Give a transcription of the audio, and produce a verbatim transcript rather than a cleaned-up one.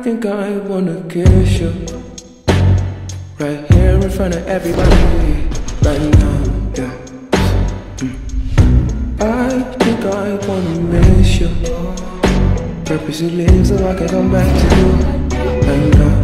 think I wanna kiss you right here in front of everybody, right now, yeah. mm. I think I wanna miss you, purposely leave so I can come back to you, right now.